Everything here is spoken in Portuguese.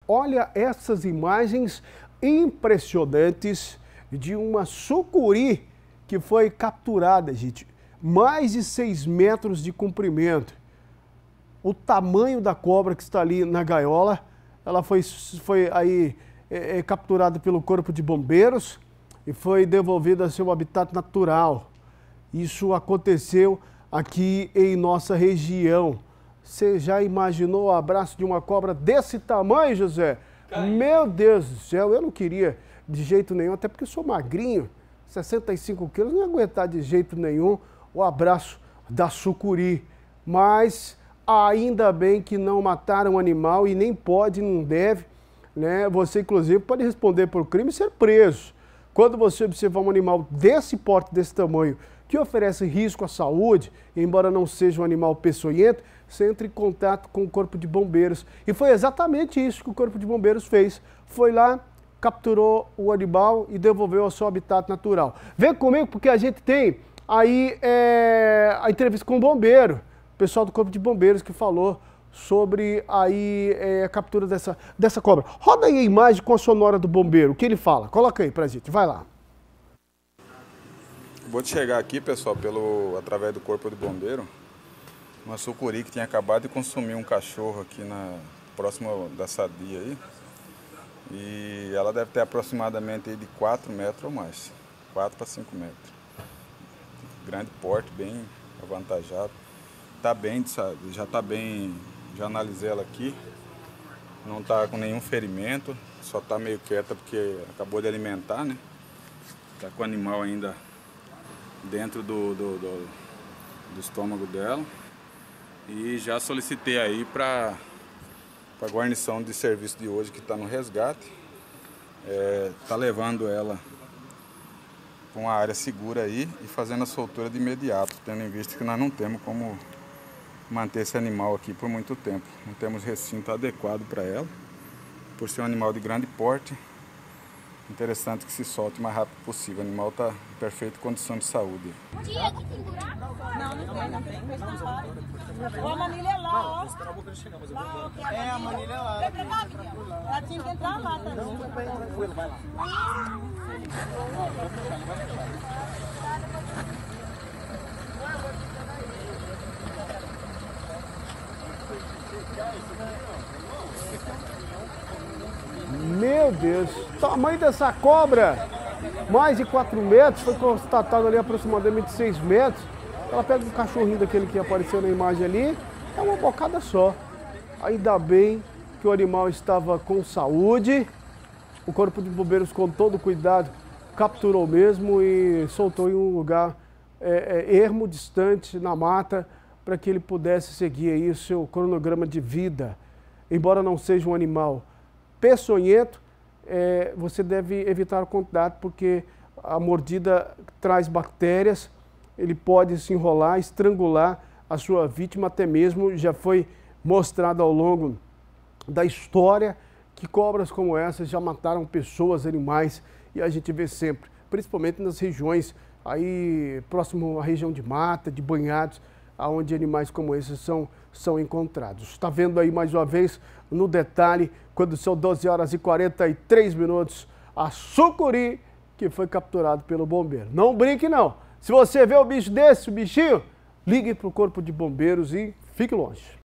olha essas imagens impressionantes de uma sucuri que foi capturada, gente. Mais de 6 metros de comprimento. O tamanho da cobra que está ali na gaiola, ela foi aí capturada pelo Corpo de Bombeiros e foi devolvida ao seu habitat natural. Isso aconteceu aqui em nossa região. Você já imaginou o abraço de uma cobra desse tamanho, José? Meu Deus do céu, eu não queria de jeito nenhum, até porque eu sou magrinho, 65 quilos, não ia aguentar de jeito nenhum o abraço da sucuri. Mas ainda bem que não mataram o animal e nem pode, não deve, né? Você, inclusive, pode responder por crime e ser preso. Quando você observar um animal desse porte, desse tamanho, que oferece risco à saúde, embora não seja um animal peçonhento, você entra em contato com o Corpo de Bombeiros. E foi exatamente isso que o Corpo de Bombeiros fez. Foi lá, capturou o animal e devolveu ao seu habitat natural. Vem comigo porque a gente tem aí a entrevista com o bombeiro, o pessoal do Corpo de Bombeiros que falou sobre aí a captura dessa cobra. Roda aí a imagem com a sonora do bombeiro, o que ele fala. Coloca aí pra gente, vai lá. Vou te chegar aqui, pessoal, através do Corpo de Bombeiro, uma sucuri que tinha acabado de consumir um cachorro aqui próximo da sadia aí. E ela deve ter aproximadamente aí de 4 metros ou mais, 4 para 5 metros. Grande porte, bem avantajado. Tá bem, já tá bem, já analisei ela aqui. Não tá com nenhum ferimento, só tá meio quieta porque acabou de alimentar, né? Tá com o animal ainda dentro do estômago dela. E já solicitei aí para a guarnição de serviço de hoje que está no resgate. Tá levando ela para uma área segura aí e fazendo a soltura de imediato, tendo em vista que nós não temos como manter esse animal aqui por muito tempo. Não temos recinto adequado para ela, por ser um animal de grande porte. Interessante que se solte o mais rápido possível. O animal está em perfeita condição de saúde. Não tem a manilha é lá, ó. É, a manilha é lá. Ela tinha que entrar lá também. Vai lá. Meu Deus, tamanho dessa cobra, mais de 4 metros, foi constatado ali aproximadamente 6 metros. Ela pega um cachorrinho daquele que apareceu na imagem ali, é uma bocada só. Ainda bem que o animal estava com saúde, o Corpo de Bombeiros com todo cuidado capturou mesmo e soltou em um lugar ermo, distante, na mata, para que ele pudesse seguir aí o seu cronograma de vida. Embora não seja um animal peçonhento, você deve evitar o contato porque a mordida traz bactérias, ele pode se enrolar, estrangular a sua vítima, até mesmo já foi mostrado ao longo da história que cobras como essas já mataram pessoas, animais, e a gente vê sempre, principalmente nas regiões aí próximo à região de mata, de banhados, onde animais como esses são encontrados. Está vendo aí mais uma vez no detalhe, quando são 12 horas e 43 minutos, a sucuri que foi capturado pelo bombeiro. Não brinque não. Se você vê o bicho desse, o bichinho, ligue para o Corpo de Bombeiros e fique longe.